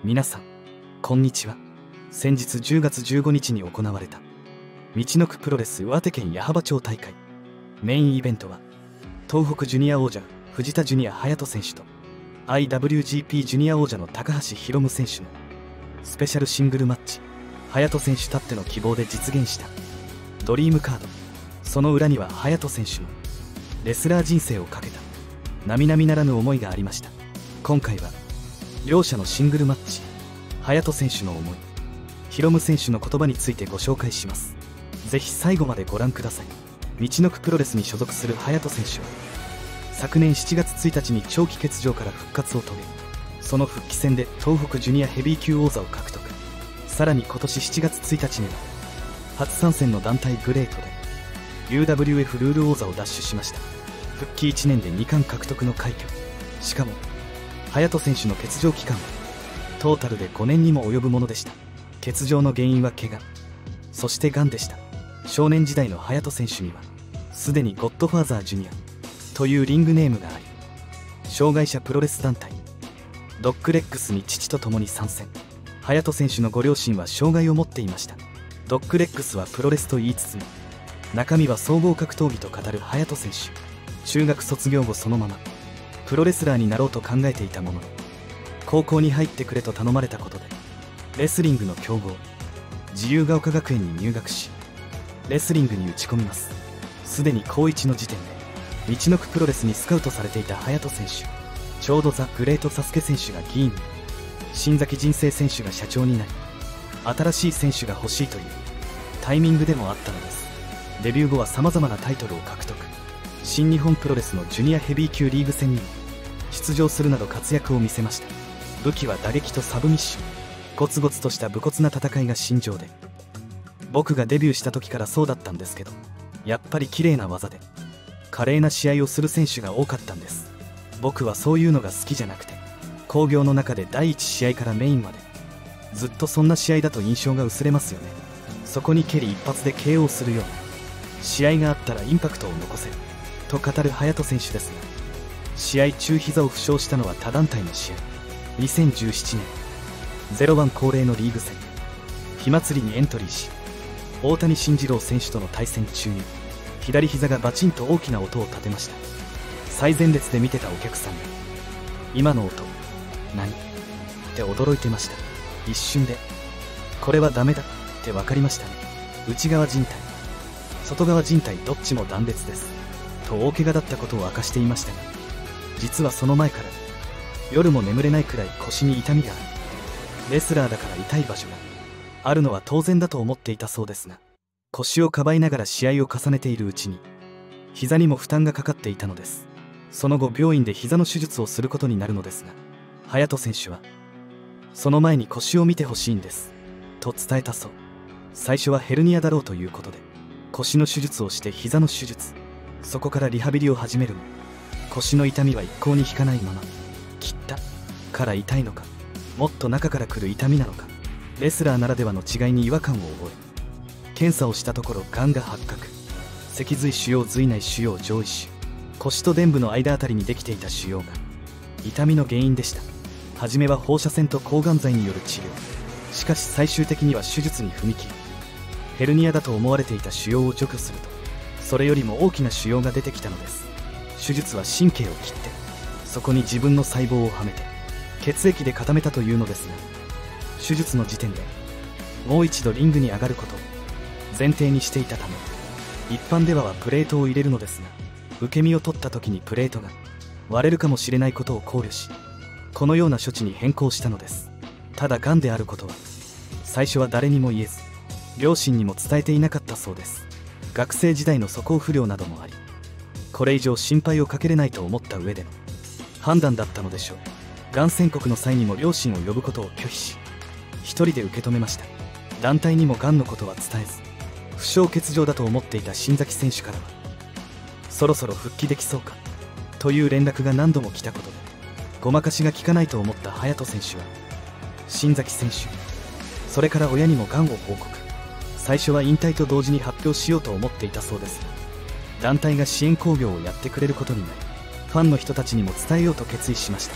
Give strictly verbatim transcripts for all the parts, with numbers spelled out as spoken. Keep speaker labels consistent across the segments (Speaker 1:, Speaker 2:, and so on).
Speaker 1: 皆さんこんにちは。先日じゅうがつじゅうごにちに行われたみちのくプロレス岩手県矢巾町大会、メインイベントは東北ジュニア王者藤田ジュニア隼人選手と アイダブリュージーピー ジュニア王者の高橋宏夢選手のスペシャルシングルマッチ。隼人選手たっての希望で実現したドリームカード。その裏には隼人選手のレスラー人生をかけた並々ならぬ思いがありました。今回は両者のシングルマッチ、隼人選手の思い、宏夢選手の言葉についてご紹介します。ぜひ最後までご覧ください。みちのくプロレスに所属する隼人選手は昨年しちがつついたちに長期欠場から復活を遂げ、その復帰戦で東北ジュニアヘビー級王座を獲得。さらに今年しちがつついたちには初参戦の団体グレートで ユーダブリューエフ ルール王座を奪取しました。復帰いちねんでにかん獲得の快挙。しかも隼人選手の欠場期間はトータルでごねんにも及ぶものでした。欠場の原因は怪我、そしてがんでした。少年時代の隼人選手にはすでにゴッドファーザージュニアというリングネームがあり、障害者プロレス団体ドッグレッグスに父と共に参戦。隼人選手のご両親は障害を持っていました。ドッグレッグスはプロレスと言いつつも中身は総合格闘技と語る隼人選手。中学卒業後そのままプロレスラーになろうと考えていたものの、高校に入ってくれと頼まれたことでレスリングの強豪自由が丘学園に入学しレスリングに打ち込みます。すでに高いちの時点でみちのくプロレスにスカウトされていた隼人選手。ちょうどザ・グレートサスケ選手が議員に、新崎人生選手が社長になり、新しい選手が欲しいというタイミングでもあったのです。デビュー後はさまざまなタイトルを獲得。新日本プロレスのジュニアヘビー級リーグ戦にも出場するなど活躍を見せました。武器は打撃とサブミッション。ゴツゴツとした武骨な戦いが身上で、僕がデビューした時からそうだったんですけど、やっぱり綺麗な技で華麗な試合をする選手が多かったんです。僕はそういうのが好きじゃなくて、興行の中でだいいち試合からメインまでずっとそんな試合だと印象が薄れますよね。そこに蹴り一発で ケーオー するような試合があったらインパクトを残せると語る隼人選手ですが、試合中膝を負傷したのは他団体の試合。にせんじゅうななねんゼロワン恒例のリーグ戦火祭りにエントリーし、大谷慎次郎選手との対戦中に左膝がバチンと大きな音を立てました。最前列で見てたお客さんが今の音何って驚いてました。一瞬でこれはダメだって分かりましたね。内側靭帯外側靭帯どっちも断裂ですと大怪我だったことを明かしていましたが、実はその前から夜も眠れないくらい腰に痛みがある。レスラーだから痛い場所があるのは当然だと思っていたそうですが、腰をかばいながら試合を重ねているうちに膝にも負担がかかっていたのです。その後病院で膝の手術をすることになるのですが、隼人選手はその前に腰を見てほしいんですと伝えたそう。最初はヘルニアだろうということで腰の手術をして膝の手術、そこからリハビリを始めるも腰の痛みは一向に引かないまま、切ったから痛いのか、もっと中から来る痛みなのか、レスラーならではの違いに違和感を覚え、検査をしたところがんが発覚。脊髄腫瘍、髄内腫瘍、上位腫、腰と臀部の間あたりにできていた腫瘍が痛みの原因でした。初めは放射線と抗がん剤による治療、しかし最終的には手術に踏み切り、ヘルニアだと思われていた腫瘍を除去するとそれよりも大きな腫瘍が出てきたのです。手術は神経を切ってそこに自分の細胞をはめて血液で固めたというのですが、手術の時点でもう一度リングに上がることを前提にしていたため、一般でははプレートを入れるのですが、受け身を取った時にプレートが割れるかもしれないことを考慮し、このような処置に変更したのです。ただがんであることは最初は誰にも言えず両親にも伝えていなかったそうです。学生時代の素行不良などもあり、これ以上心配をかけれないと思った上での判断だったのでしょう。がん宣告の際にも両親を呼ぶことを拒否し一人で受け止めました。団体にもがんのことは伝えず、負傷欠場だと思っていた新崎選手からはそろそろ復帰できそうかという連絡が何度も来たことで、ごまかしが効かないと思った隼人選手は新崎選手、それから親にもがんを報告。最初は引退と同時に発表しようと思っていたそうですが、団体が支援興行をやってくれることになり、ファンの人たちにも伝えようと決意しました。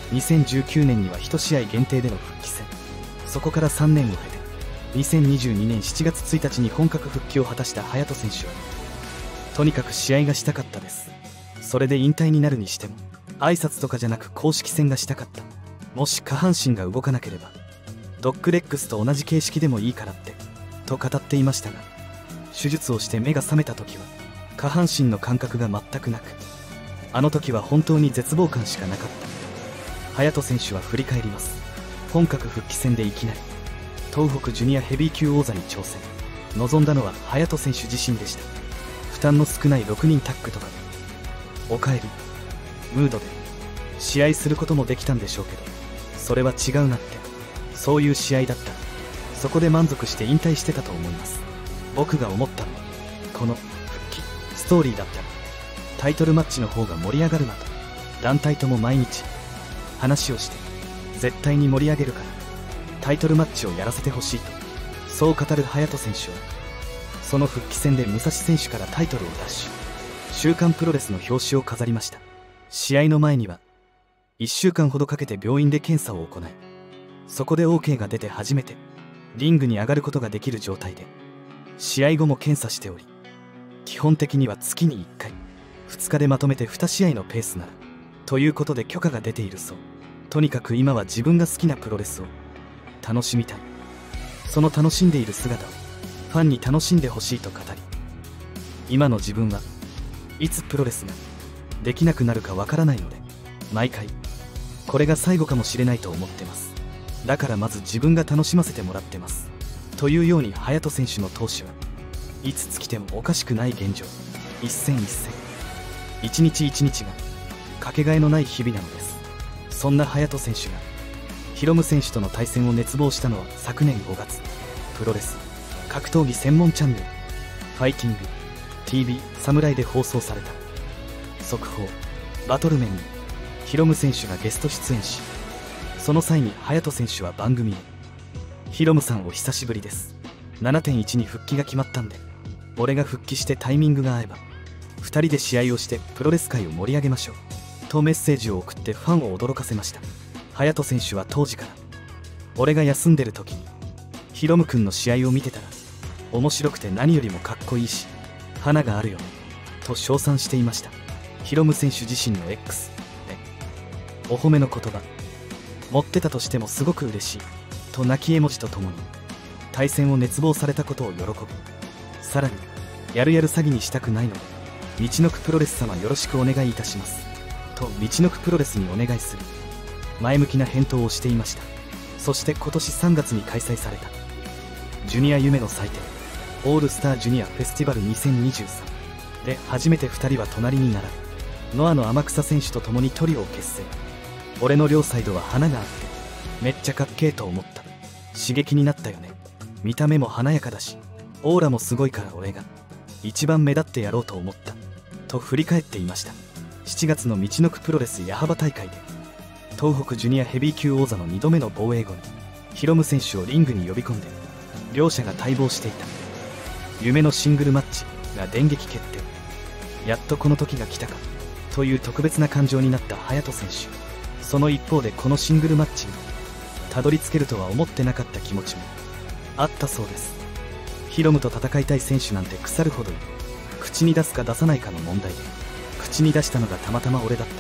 Speaker 1: にせんじゅうきゅうねんにはいち試合限定での復帰戦。そこからさんねんを経てにせんにじゅうにねんしちがつついたちに本格復帰を果たした隼人選手は、とにかく試合がしたかったです。それで引退になるにしても挨拶とかじゃなく公式戦がしたかった。もし下半身が動かなければドッグレッグスと同じ形式でもいいからってと語っていましたが、手術をして目が覚めた時は下半身の感覚が全くなく、あの時は本当に絶望感しかなかった。隼人選手は振り返ります。本格復帰戦でいきなり東北ジュニアヘビー級王座に挑戦。望んだのは隼人選手自身でした。負担の少ないろくにんタッグとかでおかえりムードで試合することもできたんでしょうけど、それは違うなって、そういう試合だった。そこで満足して引退してたと思います。僕が思ったのはこの復帰ストーリーだったらタイトルマッチの方が盛り上がるなと、団体とも毎日話をして絶対に盛り上げるからタイトルマッチをやらせてほしいと、そう語る隼人選手はその復帰戦で武蔵選手からタイトルを奪取、週刊プロレスの表紙を飾りました。試合の前にはいっしゅうかんほどかけて病院で検査を行い、そこで オーケー が出て初めてリングに上がることができる状態で、試合後も検査しており、基本的には月にいっかいふつかでまとめてに試合のペースならということで許可が出ているそう。とにかく今は自分が好きなプロレスを楽しみたい、その楽しんでいる姿をファンに楽しんでほしいと語り、今の自分はいつプロレスができなくなるかわからないので毎回これが最後かもしれないと思ってます。だからまず自分が楽しませてもらってますというように隼人選手の闘志はいつ尽きてもおかしくない現状。一戦一戦一日一日がかけがえのない日々なのです。そんな隼人選手がヒロム選手との対戦を熱望したのは昨年ごがつ、プロレス格闘技専門チャンネルファイティング ティービー 侍で放送された速報バトル面にヒロム選手がゲスト出演し、その際に隼人選手は番組へヒロムさんお久しぶりです、ななてんいち に復帰が決まったんで俺が復帰してタイミングが合えばふたりで試合をしてプロレス界を盛り上げましょうとメッセージを送ってファンを驚かせました。隼人選手は当時から俺が休んでる時にヒロム君の試合を見てたら面白くて何よりもかっこいいし花があるよねと称賛していました。ヒロム選手自身の X でお褒めの言葉持ってたとしてもすごく嬉しいと泣き絵文字とともに対戦を熱望されたことを喜ぶ。さらにやるやる詐欺にしたくないのでみちのくプロレス様よろしくお願いいたしますとみちのくプロレスにお願いする前向きな返答をしていました。そして今年さんがつに開催されたジュニア夢の祭典オールスタージュニアフェスティバルにせんにじゅうさんで初めてふたりは隣に並ぶ。ノアの天草選手と共にトリオを結成。俺の両サイドは花があってめっちゃかっけえと思った。刺激になったよね。見た目も華やかだしオーラもすごいから俺が一番目立ってやろうと思ったと振り返っていました。しちがつのみちのくプロレス矢幅大会で東北ジュニアヘビー級王座のにどめの防衛後にヒロム選手をリングに呼び込んで両者が待望していた夢のシングルマッチが電撃決定。やっとこの時が来たかという特別な感情になった隼人選手。その一方でこのシングルマッチにたどり着けるとは思ってなかった気持ちもあったそうです。ヒロムと戦いたい選手なんて腐るほどいる。口に出すか出さないかの問題で口に出したのがたまたま俺だった。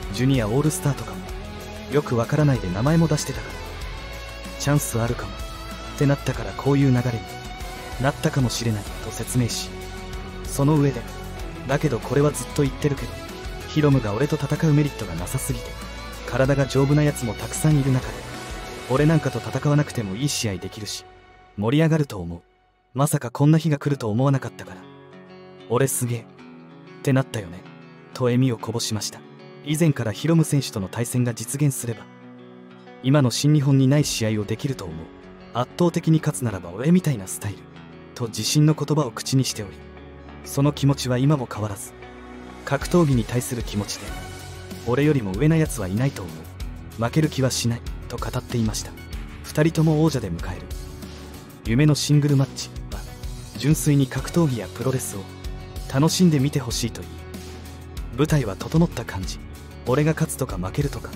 Speaker 1: ジュニアオールスターとかもよくわからないで名前も出してたからチャンスあるかもってなったからこういう流れになったかもしれないと説明し、その上でだけどこれはずっと言ってるけどヒロムが俺と戦うメリットがなさすぎて体が丈夫なやつもたくさんいる中で俺なんかと戦わなくてもいい試合できるし盛り上がると思う。まさかこんな日が来ると思わなかったから俺すげえってなったよねと笑みをこぼしました。以前からヒロム選手との対戦が実現すれば今の新日本にない試合をできると思う。圧倒的に勝つならば俺みたいなスタイルと自信の言葉を口にしており、その気持ちは今も変わらず格闘技に対する気持ちで俺よりも上なやつはいないと思う、負ける気はしないと語っていました。ふたりとも王者で迎える夢のシングルマッチは純粋に格闘技やプロレスを楽しんで見てほしいといい、舞台は整った感じ。俺が勝つとか負けるとか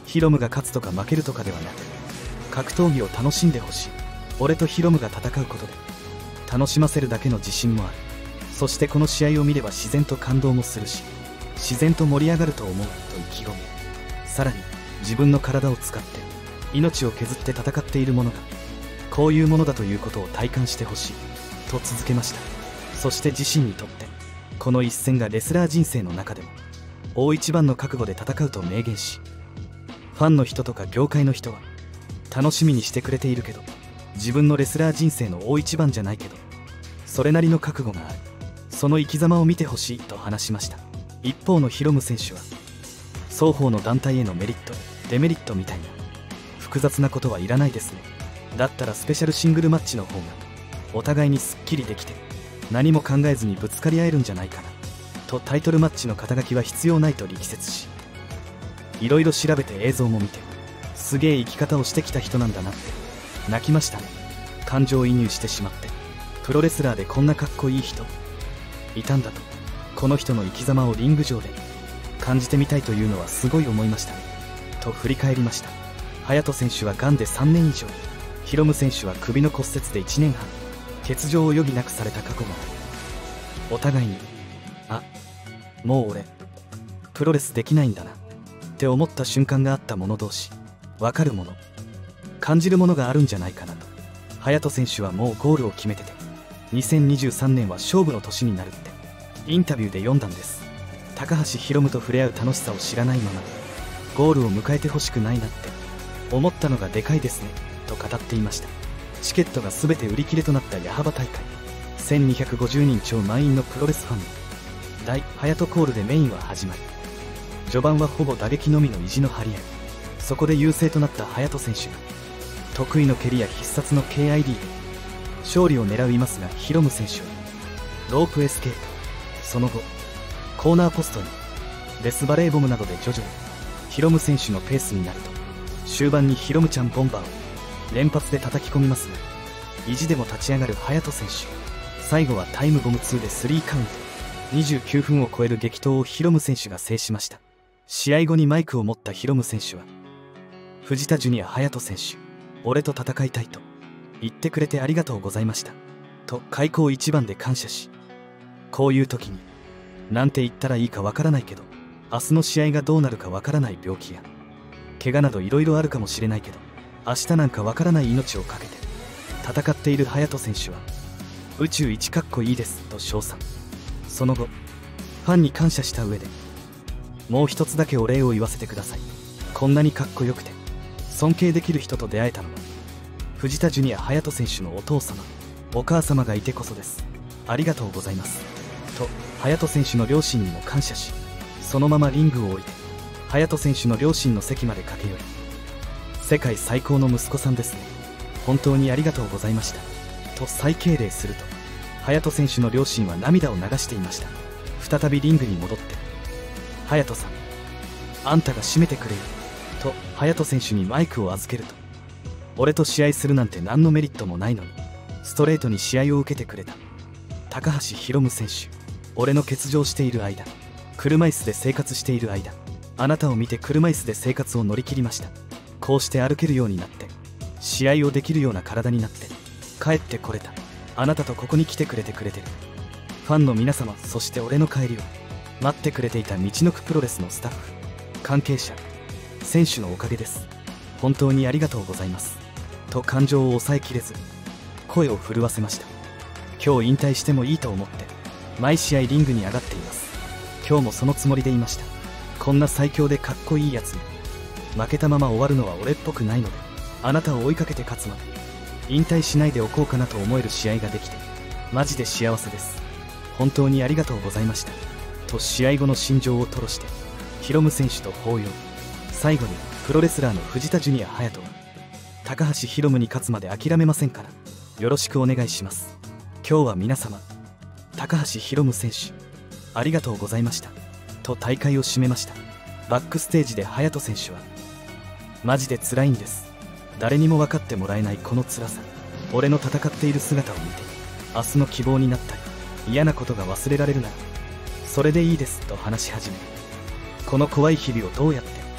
Speaker 1: ヒロムが勝つとか負けるとかではなく、格闘技を楽しんでほしい。俺とヒロムが戦うことで楽しませるだけの自信もある。そしてこの試合を見れば自然と感動もするし、自然と盛り上がると思うと意気込み、さらに自分の体を使って命を削って戦っているものがこういうものだということを体感してほしいと続けました。そして自身にとってこの一戦がレスラー人生の中でも大一番の覚悟で戦うと明言し、ファンの人とか業界の人は楽しみにしてくれているけど、自分のレスラー人生の大一番じゃないけどそれなりの覚悟がある、その生き様を見てほしいと話しました。一方のヒロム選手は、双方の団体へのメリットデメリットみたいな複雑なことはいらないですね。だったらスペシャルシングルマッチの方がお互いにすっきりできて何も考えずにぶつかり合えるんじゃないかなと、タイトルマッチの肩書きは必要ないと力説し、いろいろ調べて映像も見て、すげえ生き方をしてきた人なんだなって泣きましたね。感情移入してしまって、プロレスラーでこんなかっこいい人いたんだと、この人の生き様をリング上で感じてみたいというのはすごい思いましたねと振り返りました。隼人選手はがんでさんねん以上、ヒロム選手は首の骨折でいちねんはん、欠場を余儀なくされた過去がある。お互いに、あ、もう俺プロレスできないんだなって思った瞬間があった者同士、分かるもの感じるものがあるんじゃないかなと。隼人選手はもうゴールを決めてて、にせんにじゅうさんねんは勝負の年になるってインタビューで読んだんです。高橋ヒロムと触れ合う楽しさを知らないままゴールを迎えてほしくないなって思ったのがでかいですねと語っていました。チケットが全て売り切れとなった矢巾大会、せんにひゃくごじゅうにん超満員のプロレスファンの大隼人コールでメインは始まり、序盤はほぼ打撃のみの意地の張り合い、そこで優勢となった隼人選手が得意の蹴りや必殺の ケーアイディー で勝利を狙いますが、ヒロム選手はロープエスケープ、その後コーナーポストにデスバレーボムなどで徐々にヒロム選手のペースになると、終盤にヒロムちゃんボンバーを連発で叩き込みますが、意地でも立ち上がる隼人選手、最後はタイムボムツーでスリーカウント、にじゅうきゅうふんを超える激闘をヒロム選手が制しました。試合後にマイクを持ったヒロム選手は、藤田ジュニア隼人選手、俺と戦いたいと言ってくれてありがとうございましたと開口一番で感謝し、こういう時になんて言ったらいいかわからないけど、明日の試合がどうなるかわからない病気や怪我などいろいろあるかもしれないけど、明日なんかわからない命を懸けて戦っている隼人選手は宇宙一かっこいいですと称賛。その後ファンに感謝した上で、もう一つだけお礼を言わせてください。こんなにかっこよくて尊敬できる人と出会えたのは藤田ジュニア隼人選手のお父様お母様がいてこそです。ありがとうございますと隼人選手の両親にも感謝し、そのままリングを置いて隼人選手の両親の席まで駆け寄り、世界最高の息子さんですね、本当にありがとうございましたと再敬礼すると、隼人選手の両親は涙を流していました。再びリングに戻って、隼人さんあんたが締めてくれよと隼人選手にマイクを預けると、俺と試合するなんて何のメリットもないのにストレートに試合を受けてくれた高橋ヒロム選手、俺の欠場している間、車椅子で生活している間、あなたを見て車椅子で生活を乗り切りました。こうして歩けるようになって、試合をできるような体になって、帰ってこれた。あなたとここに来てくれてくれてる。ファンの皆様、そして俺の帰りを待ってくれていたみちのくプロレスのスタッフ、関係者、選手のおかげです。本当にありがとうございますと感情を抑えきれず声を震わせました。今日引退してもいいと思って毎試合リングに上がっています。今日もそのつもりでいました。こんな最強でかっこいいやつに負けたまま終わるのは俺っぽくないので、あなたを追いかけて勝つまで引退しないでおこうかなと思える試合ができてマジで幸せです。本当にありがとうございましたと試合後の心情を吐露してヒロム選手と抱擁。最後にプロレスラーの藤田ジュニア隼人は高橋ヒロムに勝つまで諦めませんからよろしくお願いします。今日は皆様高橋ヒロム選手ありがとうございましたと大会を締めました。バックステージで隼人選手はマジで辛いんです、誰にも分かってもらえないこの辛さ、俺の戦っている姿を見て明日の希望になったり嫌なことが忘れられるならそれでいいですと話し始め、この怖い日々をどうやって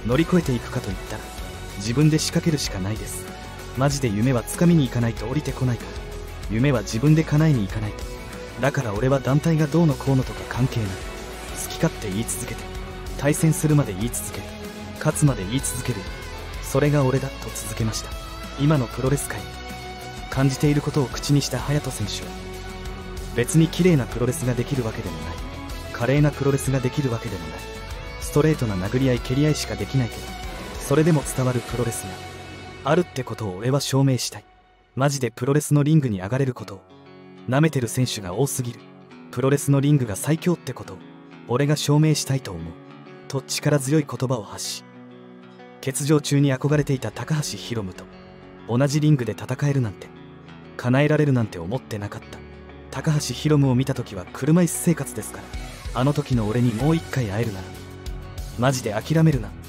Speaker 1: 乗り越えていくかといったら自分で仕掛けるしかないです。マジで夢は掴みに行かないと降りてこないから。夢は自分で叶えに行かないと。だから俺は団体がどうのこうのとか関係ない。好き勝手言い続けて、対戦するまで言い続ける、勝つまで言い続けるよ。それが俺だと続けました。今のプロレス界に感じていることを口にした隼人選手は、別に綺麗なプロレスができるわけでもない、華麗なプロレスができるわけでもない、ストレートな殴り合い蹴り合いしかできないけど、それでも伝わるプロレスがあるってことを俺は証明したい。マジでプロレスのリングに上がれることを舐めてる選手が多すぎる。プロレスのリングが最強ってことを俺が証明したいと思うと力強い言葉を発し、欠場中に憧れていた高橋宏夢と同じリングで戦えるなんて、叶えられるなんて思ってなかった。高橋宏夢を見た時は車椅子生活ですから、あの時の俺にもう一回会えるならマジで諦めるなって、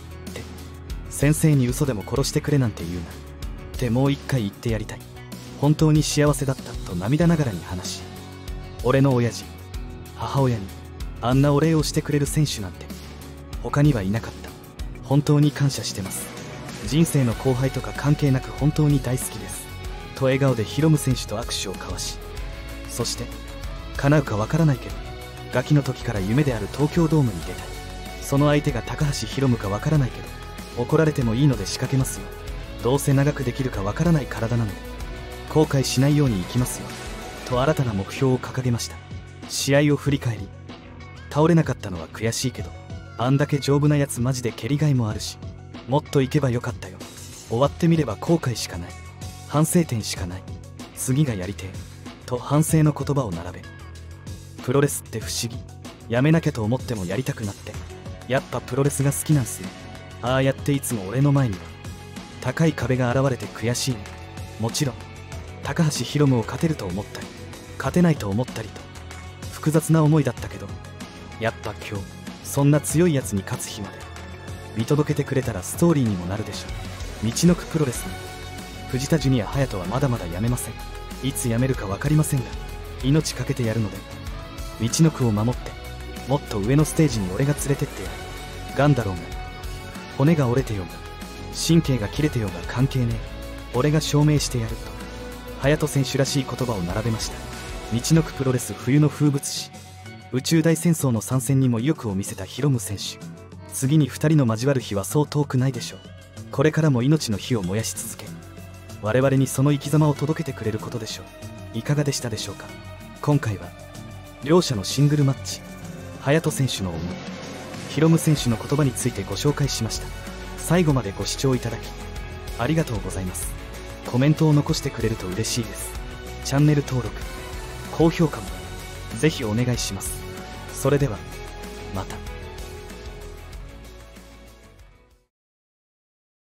Speaker 1: 先生に嘘でも殺してくれなんて言うなってもう一回言ってやりたい。本当に幸せだったと涙ながらに話し、俺の親父母親にあんなお礼をしてくれる選手なんて他にはいなかった。本当に感謝してます。人生の後輩とか関係なく本当に大好きですと笑顔でヒロム選手と握手を交わし、そして叶うかわからないけどガキの時から夢である東京ドームに出たい。その相手が高橋宏夢かわからないけど怒られてもいいので仕掛けますよ。どうせ長くできるかわからない体なので後悔しないようにいきますよと新たな目標を掲げました。試合を振り返り、倒れなかったのは悔しいけどあんだけ丈夫なやつマジで蹴りがいもあるし、もっといけばよかったよ。終わってみれば後悔しかない、反省点しかない、次がやりてえと反省の言葉を並べ、プロレスって不思議、やめなきゃと思ってもやりたくなって、やっぱプロレスが好きなんすよ。ああやっていつも俺の前には高い壁が現れて悔しいね。もちろん高橋宏夢を勝てると思ったり勝てないと思ったりと複雑な思いだったけど、やっぱ今日そんな強いやつに勝つ日まで見届けてくれたらストーリーにもなるでしょう。道のくプロレスに藤田ジュニア隼人はまだまだやめません。いつやめるか分かりませんが命かけてやるので、道のくを守ってもっと上のステージに俺が連れてってやる。ガンだろうが骨が折れてようが神経が切れてようが関係ねえ、俺が証明してやると隼人選手らしい言葉を並べました。道のくプロレス冬の風物詩、宇宙大戦争の参戦にも意欲を見せたヒロム選手。次にふたりの交わる日はそう遠くないでしょう。これからも命の火を燃やし続け、我々にその生き様を届けてくれることでしょう。いかがでしたでしょうか。今回は両者のシングルマッチ、隼人選手の思い、ヒロム選手の言葉についてご紹介しました。最後までご視聴いただきありがとうございます。コメントを残してくれると嬉しいです。チャンネル登録高評価もぜひお願いします。それではまた。